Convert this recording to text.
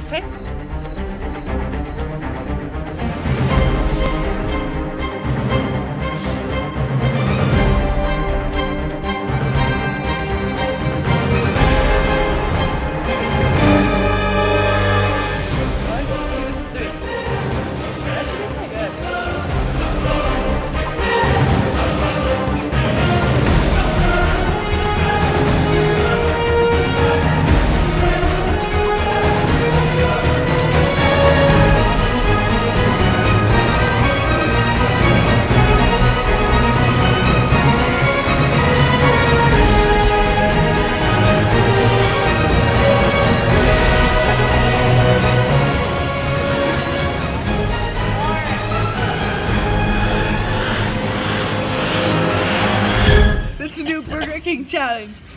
Okay. One, two, three. That should be pretty good. That's a new Burger King challenge.